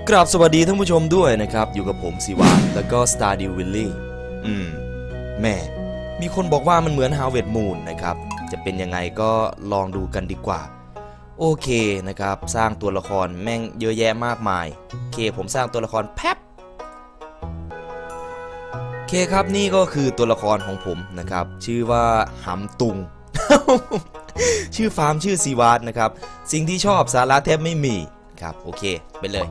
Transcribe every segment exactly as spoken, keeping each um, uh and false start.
กราบสวัสดีท่านผู้ชมด้วยนะครับอยู่กับผมสิวะแล้วก็ Stardew Valley อืมแม่มีคนบอกว่ามันเหมือน Harvest Moon นะครับจะเป็นยังไงก็ลองดูกันดีกว่าโอเคนะครับสร้างตัวละครแม่งเยอะแยะมากมายโอเคผมสร้างตัวละครแป๊บโอเคครับนี่ก็คือตัวละครของผมนะครับชื่อว่าหำตุง ชื่อฟาร์มชื่อซีวาร์นะครับสิ่งที่ชอบสาระแทบไม่มีครับโอเคไปเลย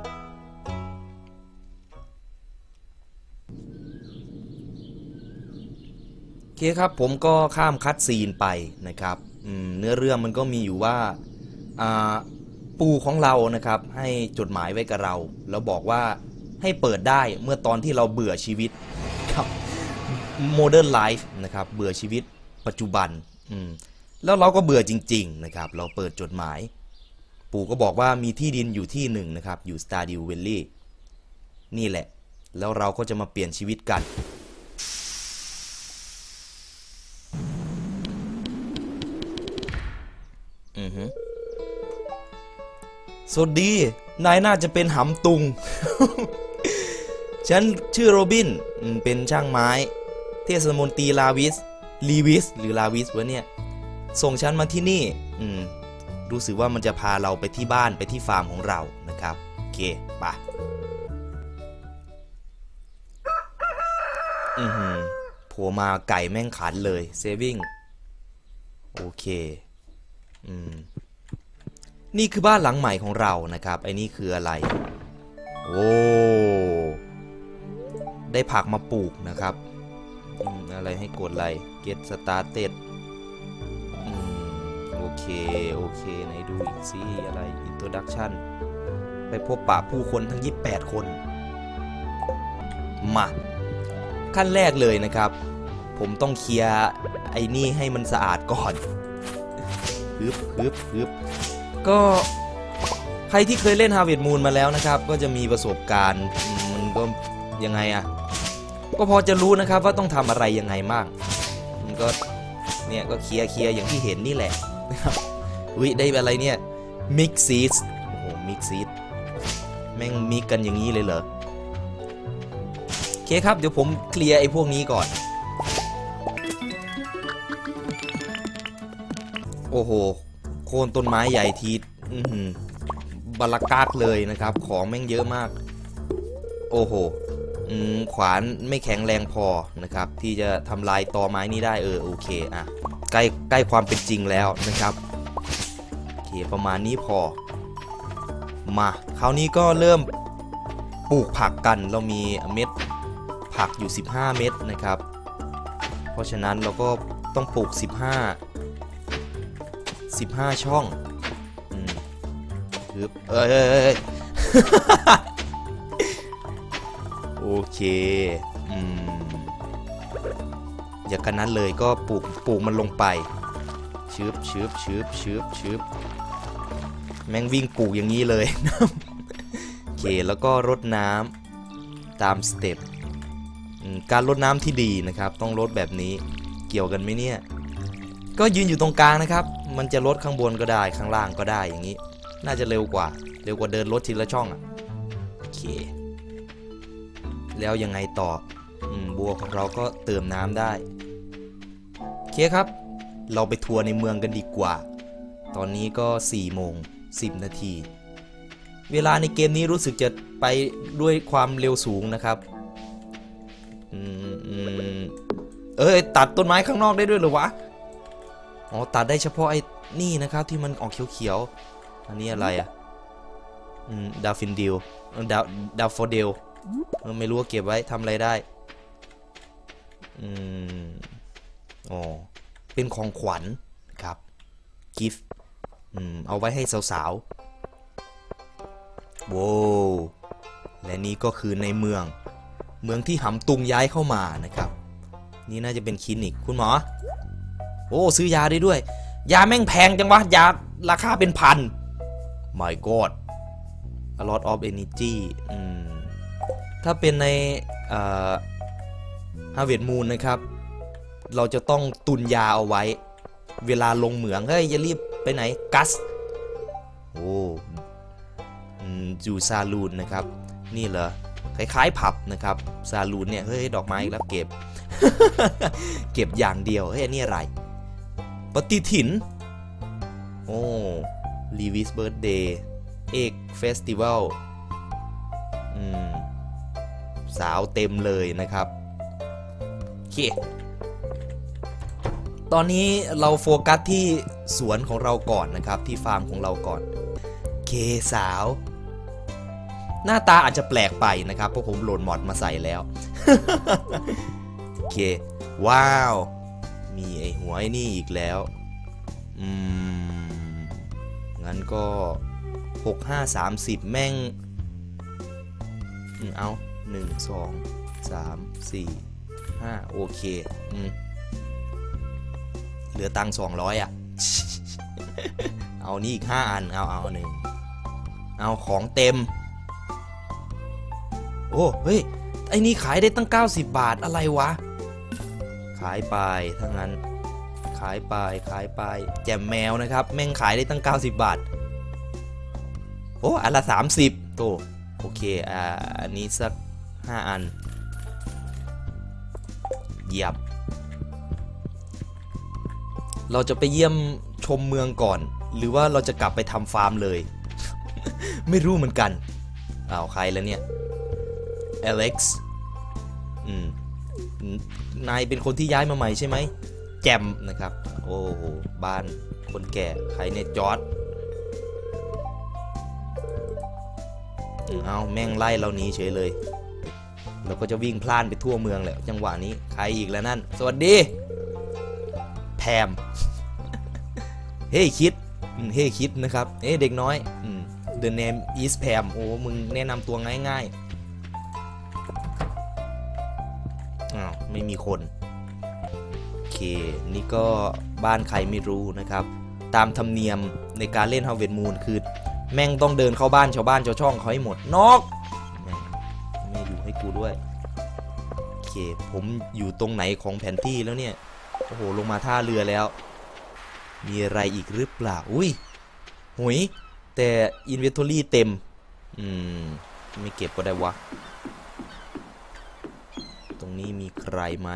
โอเคครับผมก็ข้ามคัดซีนไปนะครับเนื้อเรื่องมันก็มีอยู่ว่าปู่ของเรานะครับให้จดหมายไว้กับเราแล้วบอกว่าให้เปิดได้เมื่อตอนที่เราเบื่อชีวิตครับ Modern Life นะครับเบื่อชีวิตปัจจุบันแล้วเราก็เบื่อจริงๆนะครับเราเปิดจดหมายปู่ก็บอกว่ามีที่ดินอยู่ที่หนึ่งนะครับอยู่ Stardew Valley นี่แหละแล้วเราก็จะมาเปลี่ยนชีวิตกันอือฮึสวัสดีนายน่าจะเป็นหำตุง ฉันชื่อโรบินเป็นช่างไม้เทศมนตรีลาวิสลีวิสหรือลาวิสวะเนี่ยส่งฉันมาที่นี่อืมรู้สึกว่ามันจะพาเราไปที่บ้านไปที่ฟาร์มของเรานะครับโอเคไปอือหือผัวมาไก่แม่งขันเลยเซฟิ่งโอเคอืมนี่คือบ้านหลังใหม่ของเรานะครับไอ้นี่คืออะไรโอ้ได้ผักมาปลูกนะครับอะไรให้กดอะไร get started โอเคโอเคไหนดูอีกสิอะไร introduction ไปพบปะผู้คนทั้งยี่สิบแปดคนมาขั้นแรกเลยนะครับผมต้องเคลียร์ไอ้นี่ให้มันสะอาดก่อนฮึบฮึบฮึบก็ใครที่เคยเล่น Harvest Moon มาแล้วนะครับก็จะมีประสบการณ์มันก็ยังไงอะก็พอจะรู้นะครับว่าต้องทำอะไรยังไงบ้างมันก็เนี่ยก็เคลียร์เคลียร์อย่างที่เห็นนี่แหละนะครับวิได้อะไรเนี่ย Mix Seed โอ้โห Mix Seed แม่งมิกกันอย่างนี้เลยเหรอโอเคครับเดี๋ยวผมเคลียร์ไอ้พวกนี้ก่อนโอ้โหโค่นต้นไม้ใหญ่ทีบาลากากเลยนะครับของแม่งเยอะมากโอ้โหขวานไม่แข็งแรงพอนะครับที่จะทำลายตอไม้นี้ได้เออโอเคอ่ะใกล้ใกล้ความเป็นจริงแล้วนะครับโอเคประมาณนี้พอมาคราวนี้ก็เริ่มปลูกผักกันเรามีเม็ดผักอยู่สิบห้าเม็ดนะครับเพราะฉะนั้นเราก็ต้องปลูกสิบห้า สิบห้าช่องอืมคือเอ้ย โอเคอืมอย่างกันนั้นเลยก็ปลูกปลูกมันลงไปชืบชืบชืบชืบชืบแม่งวิ่งปลูกอย่างนี้เลย โอเคแล้วก็รดน้ำตามสเต็ปการรดน้ำที่ดีนะครับต้องรดแบบนี้เกี่ยวกันไหมเนี่ยก็ยืนอยู่ตรงกลางนะครับมันจะลดข้างบนก็ได้ข้างล่างก็ได้อย่างนี้น่าจะเร็วกว่าเร็วกว่าเดินรถทีละช่องอ่ะโอเคแล้วยังไงต่ออืมบัวของเราก็เติมน้ำได้โอเคครับเราไปทัวร์ในเมืองกันดีกว่าตอนนี้ก็สี่โมงสิบนาทีเวลาในเกมนี้รู้สึกจะไปด้วยความเร็วสูงนะครับอืมอืมเอ้ยตัดต้นไม้ข้างนอกได้ด้วยเหรอวะอ๋อตัดได้เฉพาะไอ้นี่นะครับที่มันออกเขียวๆอันนี้อะไรอ่ะอืมดาฟินดิลดาดาฟอเดลไม่รู้ว่าเก็บไว้ทำอะไรได้อืมอ๋อเป็นของขวัญครับกิฟต์อืมเอาไว้ให้สาวๆโว้และนี่ก็คือในเมืองเมืองที่หำตุงย้ายเข้ามานะครับนี่น่าจะเป็นคลินิกคุณหมอโอ้ซื้อยาได้ด้วยยาแม่งแพงจังวะยาราคาเป็นพัน My God a lot of energy อืมถ้าเป็นในHarvest Moon นะครับเราจะต้องตุนยาเอาไว้เวลาลงเหมืองเฮ้ยอย่ารีบไปไหนกัสโอ้จูซาลูนนะครับนี่เหรอคล้ายๆผับนะครับซาลูนเนี่ยเฮ้ยดอกไม้แล้วเก็บ เก็บอย่างเดียวเฮ้ยอันนี้อะไรปฏิทินโอ้ลีวิสเบิร์ดเดย์เอกเฟสติวัลอืมสาวเต็มเลยนะครับโอเคตอนนี้เราโฟกัสที่สวนของเราก่อนนะครับที่ฟาร์มของเราก่อนเคสาวหน้าตาอาจจะแปลกไปนะครับเพราะผมโหลดมอดมาใส่แล้ว โอเคว้าวมีไอหัวไอ้นี่อีกแล้วอืมงั้นก็หก ห้า สามสิบแม่งเอาหนึ่ง สอง สาม สี่ ห้าโอเคอืมเหลือตังค์สองร้อยอ่ะ เอานี่อีกห้าอันเอาเอาหนึ่งเอาของเต็มโอ้เฮ้ยไอ้นี่ขายได้ตั้งเก้าสิบบาทอะไรวะขายไปทั้งนั้นขายไปขายไปแจมแมวนะครับแม่งขายได้ตั้งเก้าสิบบาทโอ้อันละสามสิบโตโอเคอ่าอันนี้สักห้าอันเหยียบเราจะไปเยี่ยมชมเมืองก่อนหรือว่าเราจะกลับไปทำฟาร์มเลย ไม่รู้เหมือนกันอ้าวใครแล้วเนี่ยอเล็กซ์อืมนายเป็นคนที่ย้ายมาใหม่ใช่ไหมแจมนะครับโอ้โหบ้านคนแก่ใครเนี่ยจอร์ดเอาแม่งไล่เราหนีเฉยเลยเราก็จะวิ่งพล่านไปทั่วเมืองแหละจังหวะนี้ใครอีกแล้วนั่นสวัสดีแพม เฮ้ยคิดเฮ้ยคิดนะครับเฮ้เด็กน้อย The name is Pam โอ้มึงแนะนำตัวง่ายๆอ้าวไม่มีคนโอเคนี่ก็บ้านใครไม่รู้นะครับตามธรรมเนียมในการเล่น Harvest Moon คือแม่งต้องเดินเข้าบ้านชาวบ้านชาวช่องเขาให้หมดนอกไม่อยู่ให้กูด้วยโอเคผมอยู่ตรงไหนของแผนที่แล้วเนี่ยโอ้โหลงมาท่าเรือแล้วมีอะไรอีกหรือเปล่าอุ้ยหุยแต่ Inventory เต็มอืมไม่เก็บก็ได้วะตรงนี้มีใครไหม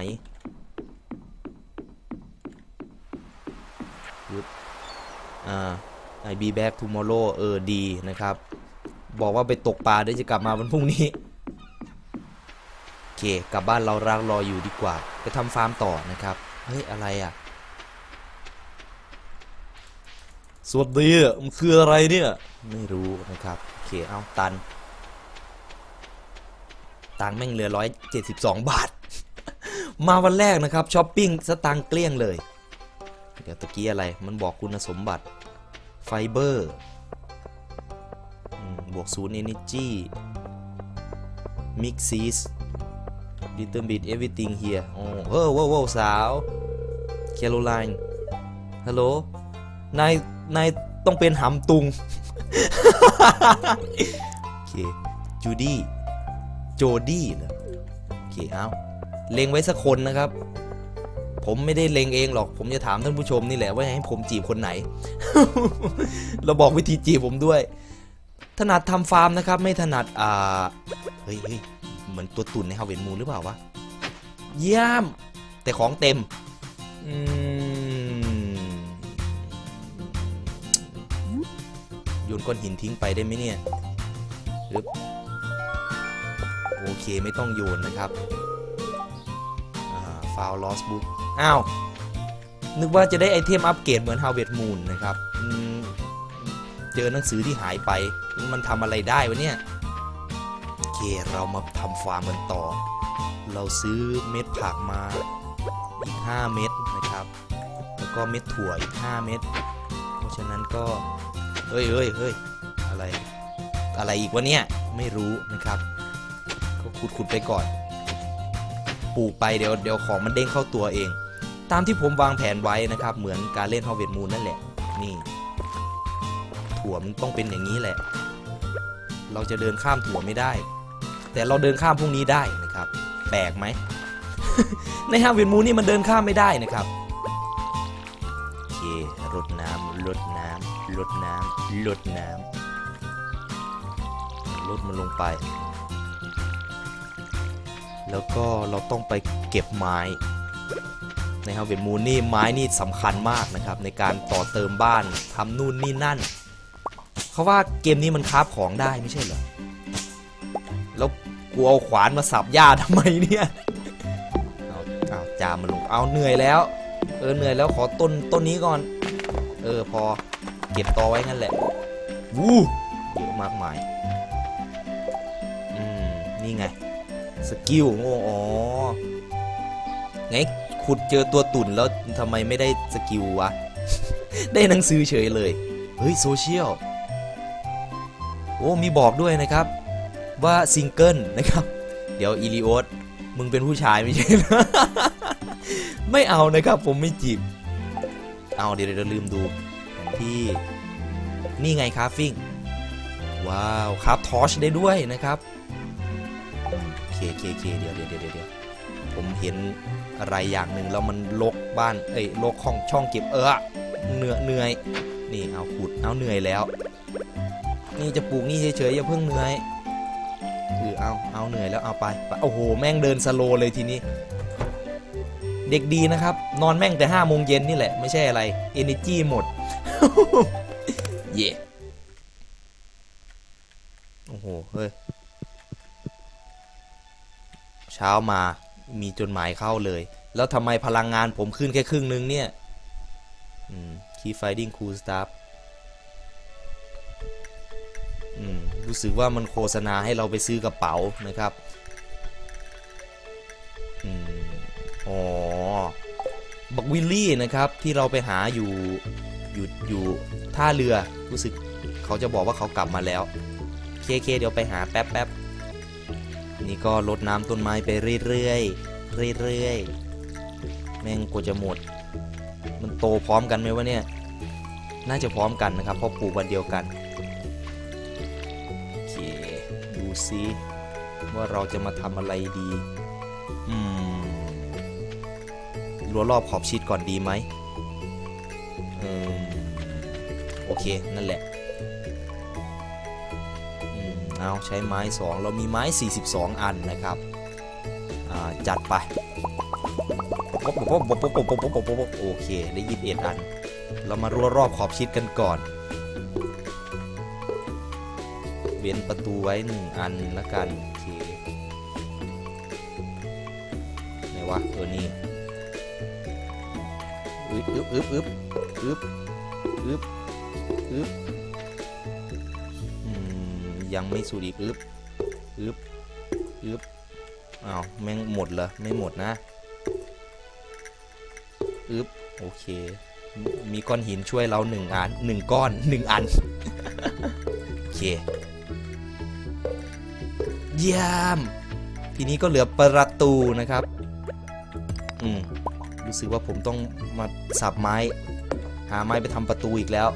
อ่าI be back tomorrow เออดีนะครับบอกว่าไปตกปลาได้จะกลับมาวันพรุ่งนี้โอเคกลับบ้านเรารักรออยู่ดีกว่าไปทำฟาร์มต่อนะครับเฮ้ยอะไรอ่ะสวัสดีมันคืออะไรเนี่ยไม่รู้นะครับโอเคเอาตันตังค์แม่งเหลือร้อยเจ็ดสิบสองบาท มาวันแรกนะครับช้อปปิ้งสตังค์เกลี้ยงเลยเดี๋ยวตะกี้อะไรมันบอกคุณสมบัติไฟเบอร์บวกศูนย์ energy mix seas little bit everything here โอ้เฮ้อว้าวสาวแคโรไลน์ฮัลโหลนายนายต้องเป็นหำตุง โอเคจูดี้โจดี้เหรอโอเคเอาเล็งไว้สักคนนะครับผมไม่ได้เล็งเองหรอกผมจะถามท่านผู้ชมนี่แหละว่าให้ผมจีบคนไหน เราบอกวิธีจีบผมด้วยถนัดทำฟาร์มนะครับไม่ถนัดอ่าเฮ้ยเฮ้ยเหมือนตัวตุ่นในฮาวเวิร์ดมูนหรือเปล่าวะเยี่ยมแต่ของเต็มอืมโยนก้อนหินทิ้งไปได้ไหมเนี่ยปึ๊บโอเคไม่ต้องโยนนะครับฟาวลอสบุ๊กอ้าวนึกว่าจะได้ไอเทมอัปเกรดเหมือน Harvest Moon นะครับเจอหนังสือที่หายไปมันทำอะไรได้วะเนี่ยโอเคเรามาทำฟาร์มกันต่อเราซื้อเม็ดผักมาอีกห้าเม็ดนะครับแล้วก็เม็ดถั่วอีกห้าเม็ดเพราะฉะนั้นก็เฮ้ยเฮ้ยเฮ้ยอะไรอะไรอีกวะเนี่ยไม่รู้นะครับก็ขุดๆไปก่อนปลูกไปเดี๋ยวเดี๋ยวของมันเด้งเข้าตัวเองตามที่ผมวางแผนไว้นะครับเหมือนการเล่น Harvest Moon นั่นแหละนี่ถั่วมันต้องเป็นอย่างนี้แหละเราจะเดินข้ามถั่วไม่ได้แต่เราเดินข้ามพวกนี้ได้นะครับแปลกไหม ใน Harvest Moon นี่มันเดินข้ามไม่ได้นะครับโอเครดน้ำรดน้ำรดน้ำรดน้ำลดมันลงไปแล้วก็เราต้องไปเก็บไม้ในฮาวเวิร์ดมูนนี่ไม้นี่สำคัญมากนะครับในการต่อเติมบ้านทำนู่นนี่นั่นเขาว่าเกมนี้มันคราฟของได้ไม่ใช่เหรอแล้วกูเอาขวานมาสับหญ้าทำไมเนี่ยเอาเอาจามมันลงเอาเหนื่อยแล้วเออเหนื่อยแล้วขอต้นต้นนี้ก่อนเออพอเก็บต่อไว้งั้นแหละวู้เยอะมากมายอืมนี่ไงสกิลโง่อ๋อไงขุดเจอตัวตุ่นแล้วทำไมไม่ได้สกิลวะ ได้หนังสือเฉยเลยเฮ้ยโซเชียลโอ้มีบอกด้วยนะครับว่าซิงเกิลนะครับเดี๋ยวอีลิโอสมึงเป็นผู้ชายไม่ใช่เหรอ ไม่เอานะครับผมไม่จีบเอาเดี๋ยวเดี๋ยวลืมดูที่นี่ไงคราฟฟิ้งว้าวคราฟทอร์ชได้ด้วยนะครับเคเคเคเดี๋ยวเดี๋ยวเดี๋ยวเดี๋ยวผมเห็นอะไรอย่างหนึ่งแล้วมันลกบ้านเอ้ยลกห้องช่องเก็บเออเหนื่อยเหนื่อยนี่เอาขุดเอาเหนื่อยแล้วนี่จะปลูกนี่เฉยๆอย่าเพิ่งเหนื่อยคือเอาเอาเหนื่อยแล้วเอาไปโอ้โหแม่งเดินสโลเลยทีนี้เด็กดีนะครับนอนแม่งแต่ห้าโมงเย็นนี่แหละไม่ใช่อะไร Energy หมด เย่โอ้โหเฮ้ยเช้ามามีจดหมายเข้าเลยแล้วทำไมพลังงานผมขึ้นแค่ครึ่งนึงเนี่ยอืม Keep Finding Cool Stuff อืมรู้สึกว่ามันโฆษณาให้เราไปซื้อกระเป๋านะครับอืมอ๋อบักวิลลี่นะครับที่เราไปหาอยู่อยู่อยู่ท่าเรือรู้สึกเขาจะบอกว่าเขากลับมาแล้วเคเคเดี๋ยวไปหาแป๊บแป๊บนี่ก็รดน้ำต้นไม้ไปเรื่อยๆเรื่อยๆแม่งกว่าจะหมดมันโตพร้อมกันไหมวะเนี่ยน่าจะพร้อมกันนะครับเพราะปลูกวันเดียวกันโอเคดูซิว่าเราจะมาทำอะไรดีอืมรั้วรอบขอบชิดก่อนดีไหมอืมโอเคนั่นแหละอืมเอาใช้ไม้สองเรามีไม้สี่สิบสองอันนะครับอ่าจัดไปโอเคได้ยี่สิบเอ็ดอันเรามารั้วรอบขอบชิดกันก่อนเว้นประตูไว้หนึ่งอันละกันโอเคไหนวะเออนี่อึบอึบอึบอึบอึบอึบอึบอืมยังไม่สุดอีกอึบอึบอึบอ้าวแม่งหมดเหรอไม่หมดนะอึบโอเคมีก้อนหินช่วยเราหนึ่งอันหนึ่งก้อนหนึ่งอันโอเคเยี่ยมทีนี้ก็เหลือประตูนะครับอืมรู้สึกว่าผมต้องมาสับไม้หาไม้ไปทำประตูอีกแล้ว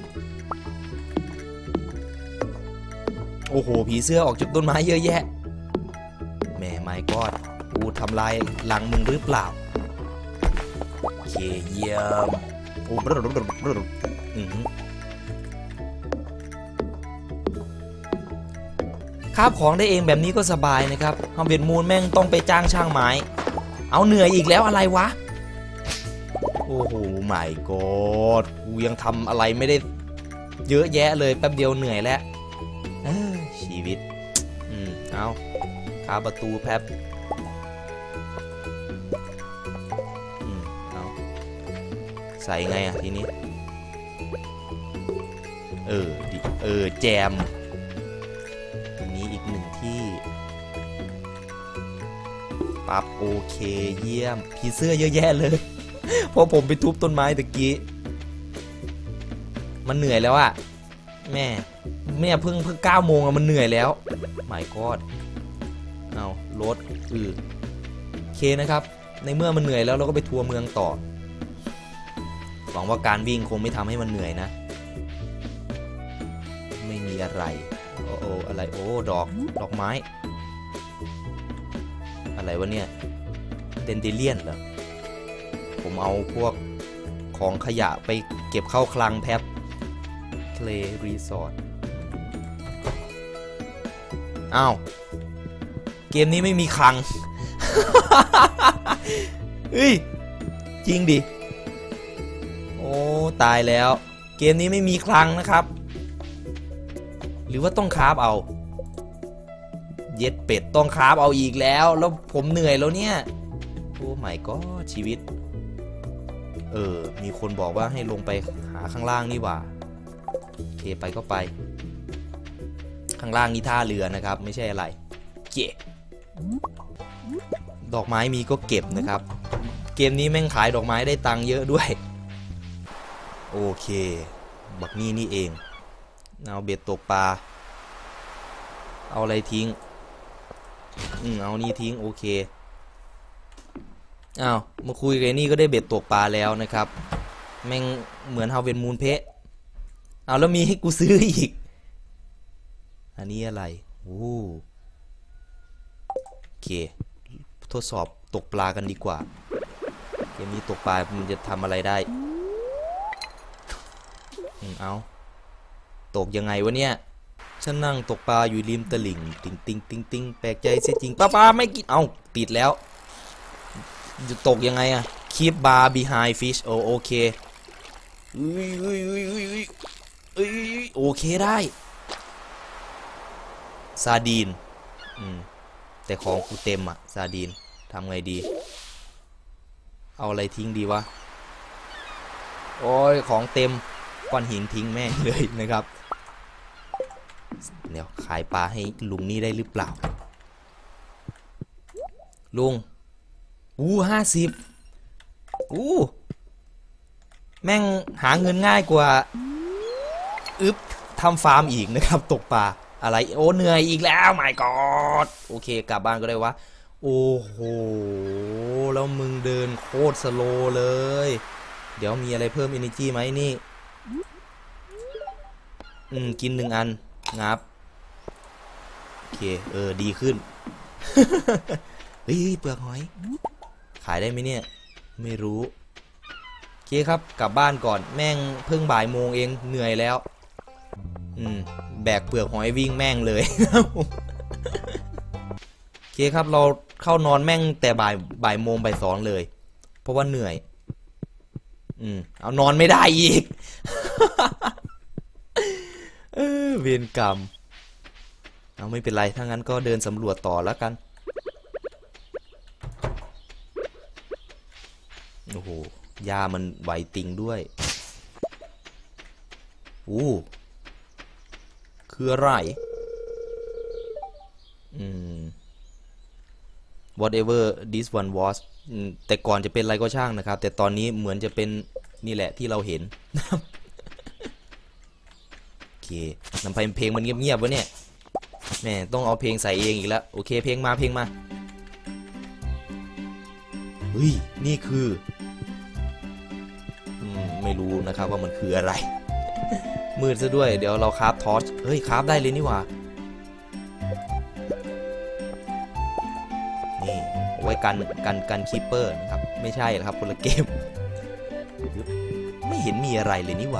โอ้โหผีเสื้อออกจากต้นไม้เยอะแยะแม่ไม้กอดกูทำลายหลังมึงหรือเปล่าโอเคเยี่ยมโอ้บรบรบรบคาบของได้เองแบบนี้ก็สบายนะครับฮาวเวิร์ดมูนแม่งต้องไปจ้างช่างไม้เอาเหนื่อยอีกแล้วอะไรวะโอ้โหไม่กอดกูยังทำอะไรไม่ได้เยอะแยะเลยแป๊บเดียวเหนื่อยแล้วชีวิตอืมเอาคาประตูแป๊บอืมเอาใส่ไงอ่ะทีนี้เออดิเออแจมตรงนี้อีกหนึ่งที่ปั๊บโอเคเยี่ยมผีเสื้อเยอะแยะเลยเพราะผมไปทุบต้นไม้ตะกี้มันเหนื่อยแล้วอะแม่แม่เพิ่งเพิ่งเก้าโมงอะมันเหนื่อยแล้วไม่กอดเอารถอือโอเคนะครับในเมื่อมันเหนื่อยแล้วเราก็ไปทัวร์เมืองต่อหวังว่าการวิ่งคงไม่ทำให้มันเหนื่อยนะไม่มีอะไรโอ้โออะไรโอ้ดอกดอกไม้อะไรวะเนี่ยเดนเดเลียนเหรอผมเอาพวกของขยะไปเก็บเข้าคลังแพ็บทะเลรีสอร์ทอ้าวเกมนี้ไม่มีคลัง เฮ้ยจริงดิโอ้ตายแล้วเกมนี้ไม่มีคลังนะครับหรือว่าต้องคราฟเอาเย็ดเป็ดต้องคราฟเอาอีกแล้วแล้วผมเหนื่อยแล้วเนี่ยโอ้ไม่ก็ชีวิตเออมีคนบอกว่าให้ลงไปหาข้างล่างนี่หว่าโอเคไปก็ไปข้างล่างนี่ท่าเรือนะครับไม่ใช่อะไรเจ๊ดอกไม้มีก็เก็บนะครับเกมนี้แม่งขายดอกไม้ได้ตังค์เยอะด้วยโอเคบักนี่นี่เองเอาเบ็ดตกปลาเอาอะไรทิ้งอืมเอานี่ทิ้งโอเคอ้าวมาคุยกันนี่ก็ได้เบ็ดตกปลาแล้วนะครับแม่งเหมือนเฮาเป็นมูลเพะเอาแล้วมีให้กูซื้ออีกอันนี้อะไรโอ้โอเคทดสอบตกปลากันดีกว่าเกมนี้ตกปลามันจะทำอะไรได้อืมเอาตกยังไงวะเนี่ยฉันนั่งตกปลาอยู่ริมตลิ่งติงติงติงติงแปลกใจเสียจริงป้าป้าไม่กินเอาติดแล้วจะตกยังไงอะ keep bar behind fish โอโอเคอุ้ยอุ้ยอุ้ยอุ้ยอุ้ยโอเคได้ซาดีนอืมแต่ของกูเต็มอะซาดีนทำไงดีเอาอะไรทิ้งดีวะโอ้ยของเต็มก้อนหินทิ้งแม่งเลยนะครับเดี๋ยวขายปลาให้ลุงนี่ได้หรือเปล่าลุงอู้ห้าสิบอู้แม่งหาเงินง่ายกว่าอึ๊บทำฟาร์มอีกนะครับตกปลาอะไรโอ้เหนื่อยอีกแล้วไม่กอดโอเคกลับบ้านก็ได้วะโอ้โหแล้วมึงเดินโคตรสโลเลยเดี๋ยวมีอะไรเพิ่ม energy ไหมนี่อืมกินหนึ่งอันงับโอเคเออดีขึ้น เฮ้ยเปลือกหอยขายได้ไหมเนี่ยไม่รู้โอเคครับกลับบ้านก่อนแม่งเพิ่งบ่ายโมงเองเหนื่อยแล้วอืมแบกเปลือกหอยวิ่งแม่งเลย โอเคครับเราเข้านอนแม่งแต่บ่ายบ่ายโมงบ่ายสองเลยเพราะว่าเหนื่อยอืมเอานอนไม่ได้อีก เออเวรกรรมเอาไม่เป็นไรถ้างั้นก็เดินสำรวจต่อแล้วกันโอ้โหยามันไหวติงด้วยอู้คืออะไรอืม whatever this one was แต่ก่อนจะเป็นอะไรก็ช่างนะครับแต่ตอนนี้เหมือนจะเป็นนี่แหละที่เราเห็น โอเคนำไปเพลงมันเงียบๆวะเนี่ยแม่ต้องเอาเพลงใส่เองอีกแล้วโอเคเพลงมาเพลงมาเฮ้ยนี่คืออืมไม่รู้นะครับว่ามันคืออะไร มืดซะด้วยเดี๋ยวเราคราฟทอร์ชเฮ้ยคราฟได้เลยนี่หว่านี่เอาไว้กันกันกันคีปเปอร์นะครับไม่ใช่นะครับคนละเกมไม่เห็นมีอะไรเลยนี่หว่า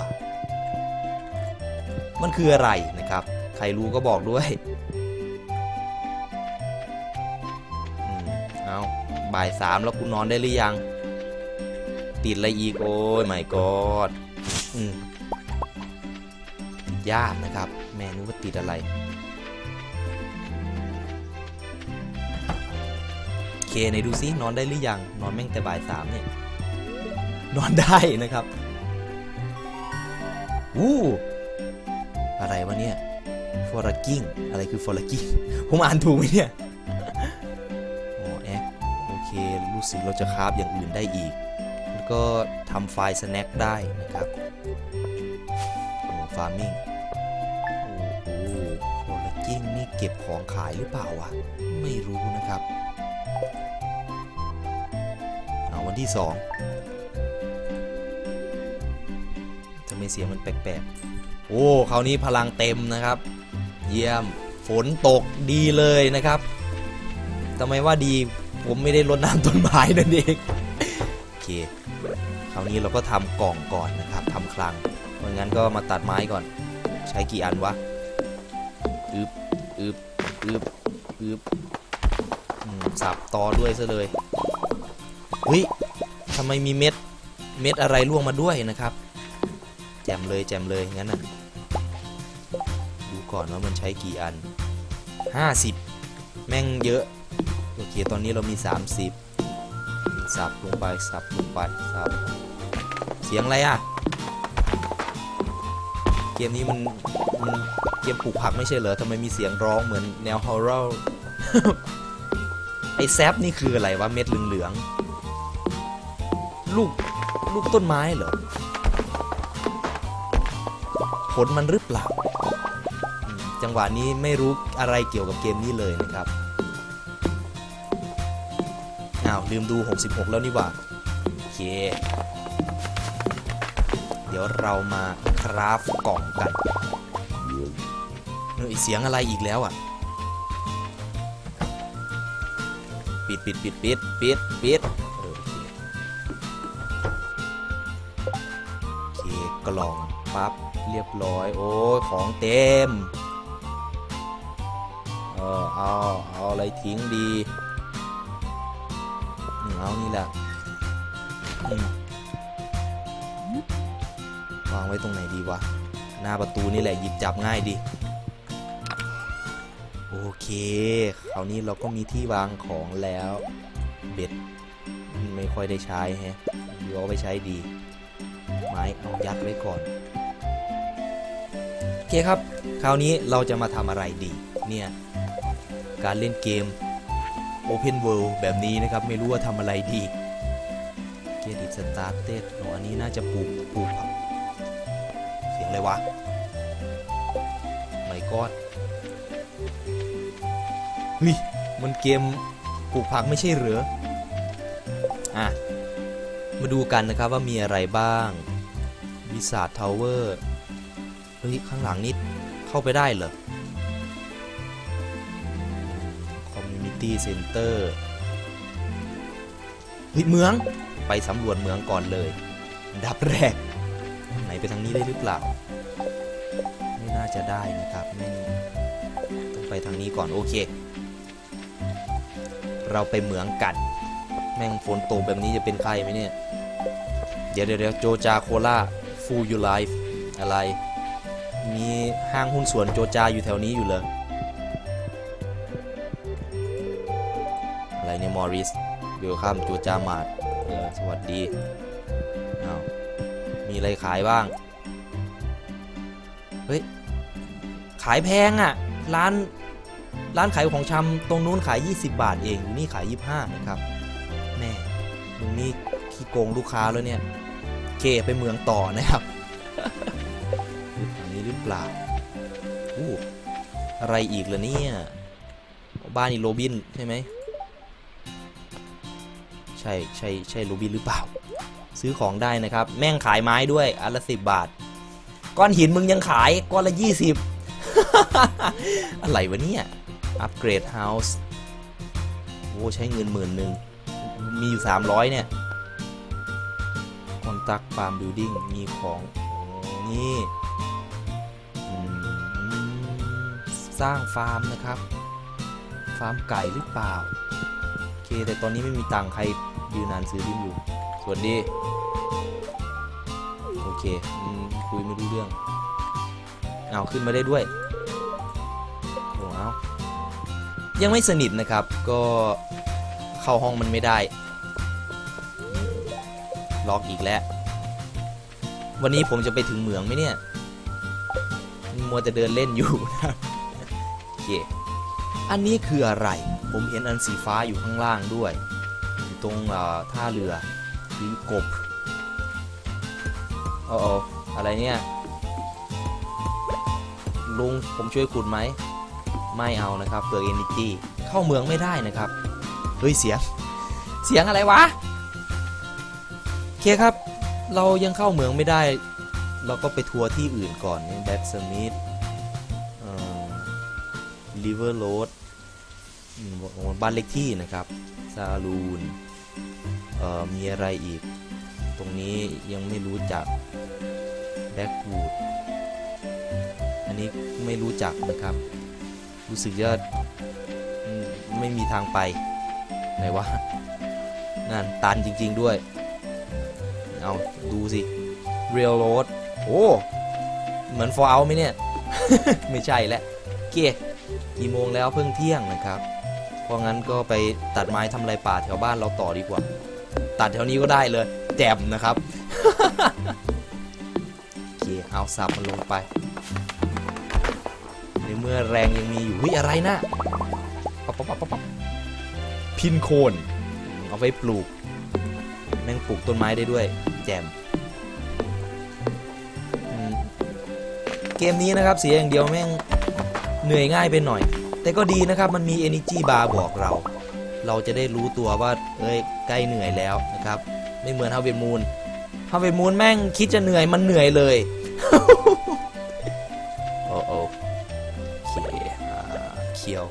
มันคืออะไรนะครับใครรู้ก็บอกด้วยอืมเอาบ่ายสามแล้วคุณนอนได้หรือยังติดอะไรอีกโอ้ยไม่กอดอืมยากนะครับแม่นึกว่าติดอะไรเคไหนดูซินอนได้หรือยังนอนแม่งแต่บ่ายสามเนี่ยนอนได้นะครับวู้อะไรวะเนี่ยฟอร์กิ้งอะไรคือฟอร์กิ้งผมอ่านถูกไหมเนี่ยโอ้แอคโอเครู้สึกเราจะคราฟอย่างอื่นได้อีกแล้วก็ทำไฟล์สแน็คได้นะครับฟาร์มิ่งโอ้โหฟอร์กิ้งนี่เก็บของขายหรือเปล่าวะไม่รู้นะครับเอาวันที่สองทำไมเสียงมันแปลกๆโอ้คราวนี้พลังเต็มนะครับเยี่ยมฝนตกดีเลยนะครับทำไมว่าดีผมไม่ได้รดน้ำต้นไม้นั่นเองโอเคคราวนี้เราก็ทำกล่องก่อนนะครับทำคลังเพราะงั้นก็มาตัดไม้ก่อนใช้กี่อันวะอึบอึบออึบอึบสับต่อด้วยซะเลยเฮ้ยทำไมมีเม็ดเม็ดอะไรล่วงมาด้วยนะครับแจมเลยแจมเลยงั้นน่ะดูก่อนว่ามันใช้กี่อันห้าสิบแม่งเยอะโอเคตอนนี้เรามีสามสิบสับลงไปสับลงไปสับเสียงอะไรอ่ะเกมนี้มันมันเกมปลูกผักไม่ใช่เหรอทำไมมีเสียงร้องเหมือนแนวฮอร์เรอร์ ไอแซฟนี่คืออะไรวะเม็ดเหลืองๆลูกลูกต้นไม้เหรอผลมันหรือเปล่าจังหวะนี้ไม่รู้อะไรเกี่ยวกับเกมนี้เลยนะครับอ้าวลืมดูหกสิบหกแล้วนี่หว่าโอเคเดี๋ยวเรามาคราฟกล่องกันเฮ้ยเสียงอะไรอีกแล้วอ่ะปิดปิดปิดปิดปิดปิดโอเคโอเคกล่องปั๊บเรียบร้อยโอ้ของเต็มเออเอาเอาอะไรทิ้งดีเอานี่แหละวางไว้ตรงไหนดีวะหน้าประตูนี่แหละหยิบจับง่ายดีโอเคคราวนี้เราก็มีที่วางของแล้วเบ็ดไม่ค่อยได้ใช้แฮะเดี๋ยวเอาไปใช้ดีไม้เอายัดไว้ก่อนโอเคครับคราวนี้เราจะมาทำอะไรดีเนี่ยการเล่นเกม Open World แบบนี้นะครับไม่รู้ว่าทำอะไรดีเกดิตสตาร์เต็ดโอ้อันนี้น่าจะปลูกปลูกผักเสียงอะไรวะไม่กอดเฮ้ยมันเกมปลูกผักไม่ใช่เหรออ่ะมาดูกันนะครับว่ามีอะไรบ้างวิสาททาวเวอร์เฮ้ยข้างหลังนิดเข้าไปได้เหรอคอมมูนิตี้เซ็นเตอร์เฮ้ยเมืองไปสำรวจเมืองก่อนเลยดับแรกไหนไปทางนี้ได้หรือเปล่าไม่น่าจะได้นะครับไม่ต้องไปทางนี้ก่อนโอเคเราไปเมืองกันแม่งฝนตกแบบนี้จะเป็นใครไหมเนี่ยเดี๋ยวเดี๋ยวโจจาโคล่าฟูลยูไลฟ์อะไรมีห้างหุ้นส่วนโจจาอยู่แถวนี้อยู่เลยอะไรเนี่ยมอริสเวลคัมโจจามาร์ทสวัสดีอ้าวมีอะไรขายบ้างเฮ้ยขายแพงอ่ะร้านร้านขายของชำตรงนู้นขายยี่สิบบาทเองอยู่นี่ขายยี่สิบห้านะครับแน่ตรงนี้ขี้โกงลูกค้าแล้วเนี่ยเคไปเมืองต่อนะครับอันนี้หรือเปล่าอู้อะไรอีกล่ะเนี่ยบ้านอีโรบินใช่ไหมใช่ใช่ใช่โรบินหรือเปล่าซื้อของได้นะครับแม่งขายไม้ด้วยอันละสิบบาทก้อนหินมึงยังขายก้อนละยี่สิบ อะไรวะเนี่ยอัปเกรดเฮาส์โอ้ใช้เงินหมื่นหนึ่งมีอยู่สามร้อยเนี่ยคอนตักฟาร์มบิลดิ้งมีของนี่สร้างฟาร์มนะครับฟาร์มไก่หรือเปล่าโอเคแต่ตอนนี้ไม่มีตังค์ใครยืนนานซื้อดิ้นอยู่สวัสดีโอเคคุยไม่รู้เรื่องเอาขึ้นมาได้ด้วยโอ้เอายังไม่สนิทนะครับก็เข้าห้องมันไม่ได้ล็อกอีกแล้ววันนี้ผมจะไปถึงเหมืองไหมเนี่ยมัวจะเดินเล่นอยู่นะโอเคอันนี้คืออะไรผมเห็นอันสีฟ้าอยู่ข้างล่างด้วยอยู่ตรงท่าเรือหรือกบโอ้โออะไรเนี่ยลุงผมช่วยขุดไหมไม่เอานะครับเปลือกเอเนจีเข้าเมืองไม่ได้นะครับเฮ้ยเสียงเสียงอะไรวะโอเคครับเรายังเข้าเมืองไม่ได้เราก็ไปทัวร์ที่อื่นก่อนแบ็กสมิธริเวอร์โรดบ้านเล็กที่นะครับซาลูนมีอะไรอีกตรงนี้ยังไม่รู้จักแบ็กวูดอันนี้ไม่รู้จักนะครับรู้สึกจะไม่มีทางไปไหนวะนั่นตันจริงๆด้วยเอาดูสิ Real Road โอ้เหมือน Fallout ไหมเนี่ย ไม่ใช่แล้วเกียกี่โมงแล้วเพิ่งเที่ยงนะครับเพราะงั้นก็ไปตัดไม้ทำลายป่าแถวบ้านเราต่อดีกว่าตัดแถวนี้ก็ได้เลยแจ่มนะครับ โอเคเอาสับมันลงไปในเมื่อแรงยังมีอยู่เฮ้ยอะไรนะปั๊บปั๊บปั๊บปั๊บพินโคนเอาไว้ปลูกแม่งปลูกต้นไม้ได้ด้วยแจ่มเกมนี้นะครับเสียอย่างเดียวแม่งเหนื่อยง่ายไปหน่อยแต่ก็ดีนะครับมันมี Energy Bar บอกเราเราจะได้รู้ตัวว่าเอ้ยใกล้เหนื่อยแล้วนะครับไม่เหมือน Harvest Moon Harvest Moon แม่งคิดจะเหนื่อยมันเหนื่อยเลย โอ้โอ้เคียว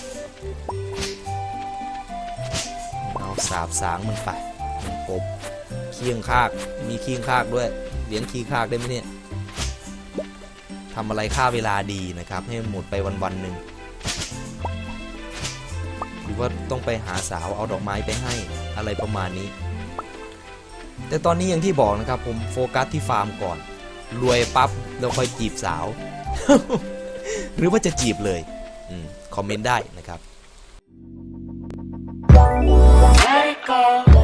เอาสาบสางมันไปกบเคียงคากมีเคียงคากด้วยเลี้ยงขี้คากได้ไหมเนี่ยทำอะไรฆ่าเวลาดีนะครับให้หมดไปวันๆหนึ่งหรือว่าต้องไปหาสาวเอาดอกไม้ไปให้อะไรประมาณนี้แต่ตอนนี้อย่างที่บอกนะครับผมโฟกัสที่ฟาร์มก่อนรวยปั๊บเราค่อยจีบสาว หรือว่าจะจีบเลยอคอมเมนต์ได้นะครับ